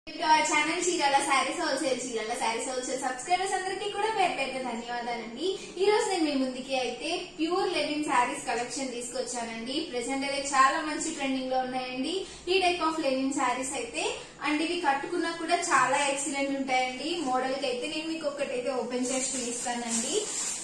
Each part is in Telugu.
Channel Chirala saris wholesale subscribers అందరికీ కూడా పేరు పేరు ధన్యవాదాలండి. ఈ రోజు నేను మీ ముందుకి అయితే ప్యూర్ లెనిన్ శారీస్ కలెక్షన్ తీసుకొచ్చానండి. ప్రెసెంట్ అయితే చాలా మంచి ట్రెండింగ్ లో ఉన్నాయండి ఈ టైప్ ఆఫ్ లెనిన్ శారీస్ అయితే. అండ్ ఇవి కట్టుకున్నా కూడా చాలా ఎక్సలెంట్ ఉంటాయండి. మోడల్ కి అయితే నేను మీకు ఒకటైతే ఓపెన్ చేసి చూపిస్తానండి.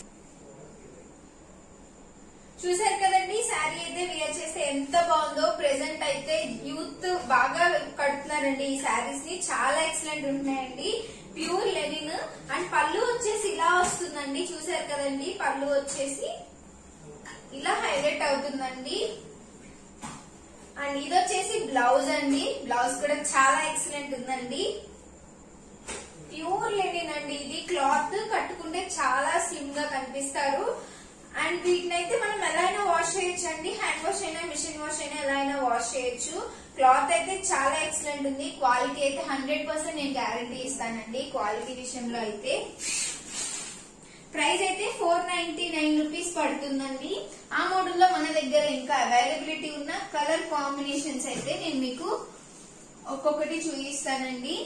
చూసారు కదండి, శారీ అయితే వేర్ చేస్తే ఎంత బాగుందో. ప్రెసెంట్ అయితే యూత్ బాగా కడుతున్నారండి ఈ శారీస్ ని. చాలా ఎక్సలెంట్ ఉంటున్నాయండి. Pure linen. అండ్ పళ్ళు వచ్చేసి ఇలా వస్తుందండి. చూసారు కదండి, పళ్ళు వచ్చేసి ఇలా హైలైట్ అవుతుందండి. అండ్ ఇది వచ్చేసి బ్లౌజ్ అండి. బ్లౌజ్ కూడా చాలా ఎక్సలెంట్ ఉందండి. ప్యూర్ లెనిన్ అండి. ఇది క్లాత్ కట్టుకుంటే చాలా స్లిమ్ గా కనిపిస్తారు. అండ్ వీటిని అయితే మనం ఎలా అయినా వాష్ చేయొచ్చు అండి. హ్యాండ్ వాష్ అయినా మిషన్ వాష్ అయినా ఎలా అయినా వాష్ చేయొచ్చు. క్లాత్ అయితే చాలా ఎక్సలెంట్ ఉంది. క్వాలిటీ అయితే 100% నేను గ్యారంటీ ఇస్తానండి క్వాలిటీ విషయంలో అయితే. ప్రైస్ అయితే 499 రూపీస్ పడుతుందండి. ఆ మోడల్ లో మన దగ్గర ఇంకా అవైలబిలిటీ ఉన్న కలర్ కాంబినేషన్స్ అయితే నేను మీకు ఒక్కొక్కటి చూపిస్తానండి.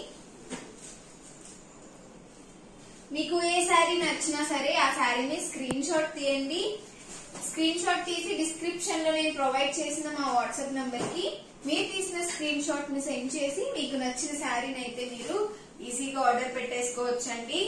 మీకు ఏ శారీ నచ్చినా సరే ఆ శారీని స్క్రీన్ షాట్ తీయండి. స్క్రీన్ షాట్ తీసి డిస్క్రిప్షన్ లో నేను ప్రొవైడ్ చేసిన మా వాట్సాప్ నంబర్ కి మీరు తీసిన స్క్రీన్ షాట్ ని సెండ్ చేసి మీకు నచ్చిన శారీని అయితే మీరు ఈజీగా ఆర్డర్ పెట్టేసుకోవచ్చండి.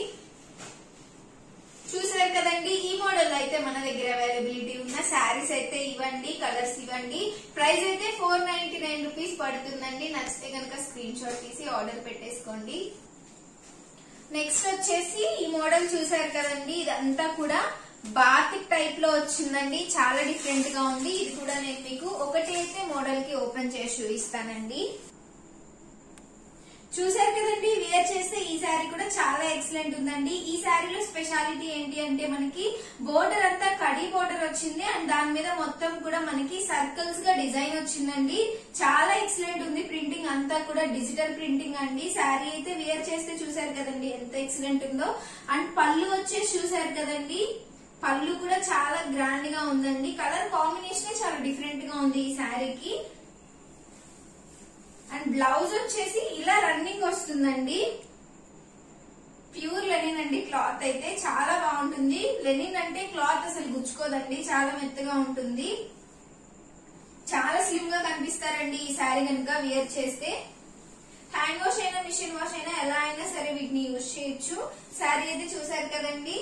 చూసారు కదండి, ఈ మోడల్ అయితే మన దగ్గర అవైలబిలిటీ ఉన్న శారీస్ అయితే ఇవ్వండి, కలర్స్ ఇవ్వండి. ప్రైస్ అయితే 499 రూపీస్ పడుతుందండి. నచ్చితే కనుక స్క్రీన్ షాట్ తీసి ఆర్డర్ పెట్టేసుకోండి. నెక్స్ట్ వచ్చేసి ఈ మోడల్ చూసారు కదండి, ఇదంతా కూడా బాతిక్ టైప్ లో వచ్చిందండి. చాలా డిఫరెంట్ గా ఉంది. ఇది కూడా నేను మీకు ఒకటి అయితే మోడల్ కి ఓపెన్ చేసి చూపిస్తానండి. చూసారు కదండి, వేర్ చేస్తే ఈ శారీ కూడా చాలా ఎక్సలెంట్ ఉందండి. ఈ శారీలో స్పెషాలిటీ ఏంటి అంటే మనకి బోర్డర్ అంతా కడీ బోర్డర్ వచ్చింది. అండ్ దాని మీద మొత్తం కూడా మనకి సర్కిల్స్ గా డిజైన్ వచ్చిందండి. చాలా ఎక్సలెంట్ ఉంది. ప్రింటింగ్ అంతా కూడా డిజిటల్ ప్రింటింగ్ అండి. శారీ అయితే వేర్ చేస్తే చూసారు కదండి ఎంత ఎక్సలెంట్ ఉందో. అండ్ పళ్ళు వచ్చేసి చూసారు కదండి, పళ్ళు కూడా చాలా గ్రాండ్ గా ఉందండి. కలర్ కాంబినేషన్ చాలా డిఫరెంట్ గా ఉంది ఈ శారీకి. అండ్ బ్లౌజ్ వచ్చేసి ఇలా రన్నింగ్ వస్తుందండి. ప్యూర్ లెనిన్ అండి. క్లాత్ అయితే చాలా బాగుంటుంది. లెనిన్ అంటే క్లాత్ అసలు గుచ్చుకోదండి, చాలా మెత్తగా ఉంటుంది. చాలా స్లిమ్ గా కనిపిస్తారండి ఈ శారీ కనుక వేర్ చేస్తే. హ్యాండ్ వాష్ అయినా మిషన్ వాష్ అయినా ఎలా అయినా సరే వీటిని యూజ్ చేయొచ్చు. శారీ అయితే చూసారు కదండి.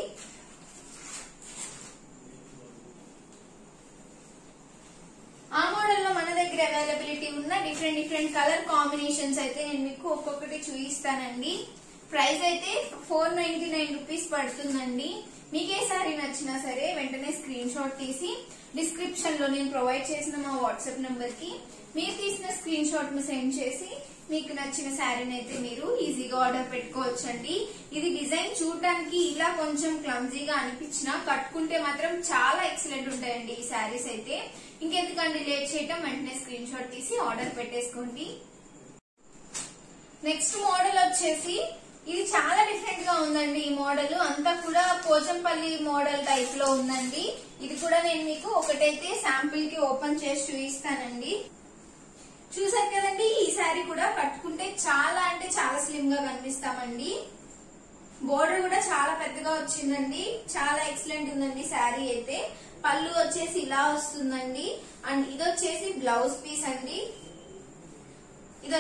ఆ మోడల్ లో మన దగ్గర అవైలబిలిటీ ఉన్న డిఫరెంట్ కలర్ కాంబినేషన్స్ అయితే నేను మీకు ఒక్కొక్కటి చూపిస్తానండి. ప్రైస్ అయితే 499 రూపీస్ పడుతుందండి. మీకు ఏ శారీ నచ్చినా సరే వెంటనే స్క్రీన్ షాట్ తీసి డిస్క్రిప్షన్ లో నేను ప్రొవైడ్ చేసిన మా వాట్సాప్ నంబర్ కి మీరు తీసిన స్క్రీన్ షాట్ ను సెండ్ చేసి మీకు నచ్చిన శారీని అయితే మీరు ఈజీగా ఆర్డర్ పెట్టుకోవచ్చండి. ఇది డిజైన్ చూడటానికి ఇలా కొంచెం క్లమ్జీగా అనిపించినా కట్టుకుంటే మాత్రం చాలా ఎక్సలెంట్ ఉంటాయండి ఈ శారీస్ అయితే. ఇంకెందుకండి లేట్ చేయటం, వెంటనే స్క్రీన్ షాట్ తీసి ఆర్డర్ పెట్టేసుకోండి. నెక్స్ట్ మోడల్ వచ్చేసి ఇది చాలా డిఫరెంట్ గా ఉందండి. ఈ మోడల్ అంతా కూడా పోచంపల్లి మోడల్ టైప్ లో ఉందండి. ఇది కూడా నేను మీకు ఒకటైతే శాంపిల్ కి ఓపెన్ చేసి చూపిస్తానండి. చూసారు కదండి, ఈ శారీ కూడా కట్టుకుంటే చాలా అంటే చాలా స్లిమ్ గా కనిపిస్తామండి. బోర్డర్ కూడా చాలా పెద్దగా వచ్చిందండి. చాలా ఎక్సలెంట్ ఉందండి శారీ అయితే. పళ్ళు వచ్చేసి ఇలా వస్తుందండి. అండ్ ఇది వచ్చేసి బ్లౌజ్ పీస్ అండి. ఇది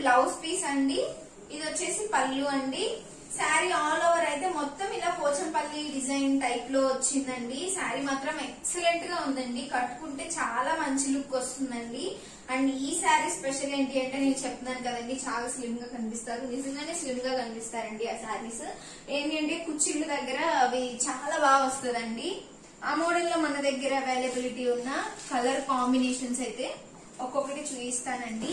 వచ్చేసి పళ్ళు అండి. శారీ ఆల్ ఓవర్ అయితే మొత్తం ఇలా పోచంపల్లి డిజైన్ టైప్ లో వచ్చిందండి. శారీ మాత్రం ఎక్సలెంట్ గా ఉందండి. కట్టుకుంటే చాలా మంచి లుక్ వస్తుందండి. అండ్ ఈ శారీ స్పెషల్ ఏంటి అంటే నేను చెప్తున్నాను కదండి, చాలా స్లిమ్ గా కనిపిస్తారు. నిజంగానే స్లిమ్ గా కనిపిస్తారండి ఆ శారీస్. ఏంటి అంటే కుచ్చిళ్ళ దగ్గర అవి చాలా బాగా వస్తుందండి. ఆ మోడల్ లో మన దగ్గర అవైలబిలిటీ ఉన్న కలర్ కాంబినేషన్స్ అయితే ఒక్కొక్కటి చూపిస్తానండి.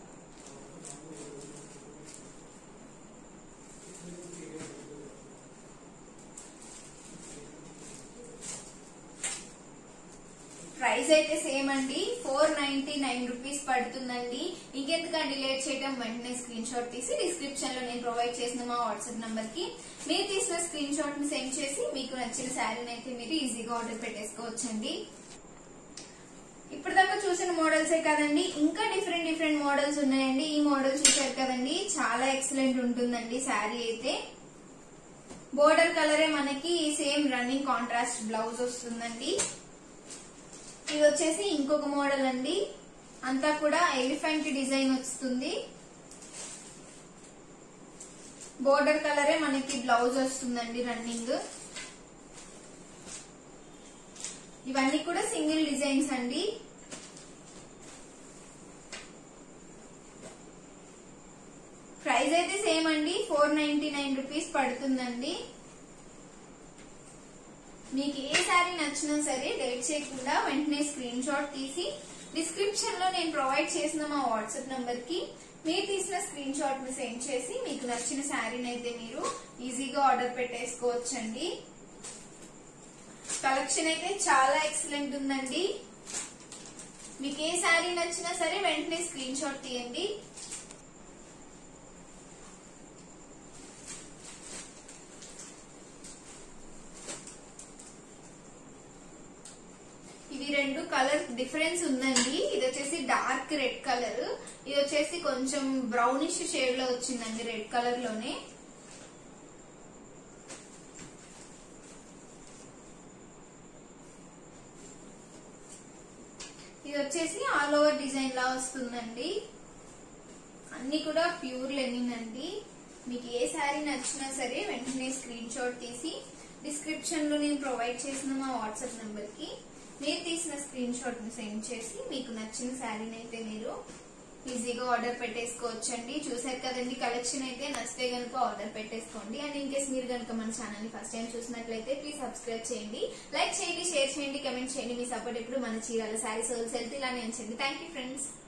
ప్రైస్ అయితే సేమ్ అండి, 499 రూపీస్ పడుతుందండి. ఇంకెందుకండి లేట్ చేయడం, వెంటనే స్క్రీన్ షాట్ తీసి డిస్క్రిప్షన్ లో నేను ప్రొవైడ్ చేసిన మా వాట్సాప్ నంబర్ కి మీరు తీసిన స్క్రీన్ షాట్ ని సెండ్ చేసి మీకు నచ్చిన శారీని అయితే మీరు ఈజీగా ఆర్డర్ పెట్టేసుకోవచ్చండి. ఇప్పటిదాకా చూసిన మోడల్సే కదండి, ఇంకా డిఫరెంట్ డిఫరెంట్ మోడల్స్ ఉన్నాయండి. ఈ మోడల్ చూసారు కదండి, చాలా ఎక్సలెంట్ ఉంటుందండి శారీ అయితే. బోర్డర్ కలరే మనకి సేమ్ రన్నింగ్ కాంట్రాస్ట్ బ్లౌజ్ వస్తుందండి. ఇది వచ్చేసి ఇంకొక మోడల్ అండి, అంతా కూడా ఎలిఫెంట్ డిజైన్ వస్తుంది. బోర్డర్ కలరే మనకి బ్లౌజ్ వస్తుందండి రన్నింగ్. ఇవన్నీ కూడా సింగిల్ డిజైన్స్ అండి. ప్రైస్ అయితే సేమ్ అండి, 499 రూపీస్ పడుతుందండి. మీకు ఏ శారీ నచ్చినా సరే లేట్ చేయకుండా వెంటనే స్క్రీన్ షాట్ తీసి డిస్క్రిప్షన్ లో నేను ప్రొవైడ్ చేసిన మా వాట్సాప్ నంబర్ కి మీరు తీసిన స్క్రీన్ షాట్ ని సెండ్ చేసి మీకు నచ్చిన శారీని అయితే మీరు ఈజీగా ఆర్డర్ పెట్టేసుకోవచ్చండి. కలెక్షన్ అయితే చాలా ఎక్సలెంట్ ఉందండి. మీకు ఏ శారీ నచ్చినా సరే వెంటనే స్క్రీన్ షాట్ తీయండి. ఇవి రెండు కలర్ డిఫరెన్స్ ఉందండి. ఇది వచ్చేసి డార్క్ రెడ్ కలర్, ఇది వచ్చేసి కొంచెం బ్రౌనిష్ షేడ్ లో వచ్చిందండి రెడ్ కలర్ లోనే. ఇది వచ్చేసి ఆల్ ఓవర్ డిజైన్ లా వస్తుందండి. అన్ని కూడా ప్యూర్ లెనిన్ అండి. మీకు ఏ శారీ నచ్చినా సరే వెంటనే స్క్రీన్ షాట్ తీసి డిస్క్రిప్షన్ లో నేను ప్రొవైడ్ చేసిన మా వాట్సాప్ నంబర్ కి మీరు తీసిన స్క్రీన్ షాట్ ని సెండ్ చేసి మీకు నచ్చిన శారీని అయితే మీరు ఈజీగా ఆర్డర్ పెట్టేసుకోవచ్చండి. చూసారు కదండి కలెక్షన్ అయితే, నచ్చితే కనుక ఆర్డర్ పెట్టేసుకోండి. అండ్ ఇన్ కేస్ మీరు కనుక మన ఛానల్ ని ఫస్ట్ టైం చూసినట్లయితే ప్లీజ్ సబ్స్క్రైబ్ చేయండి, లైక్ చేయండి, షేర్ చేయండి, కమెంట్ చేయండి. మీ సపోర్ట్ ఎప్పుడు మన చీరాల శారీస్ హోల్సేల్ ఇలానే ఉంచండి. Thank you friends.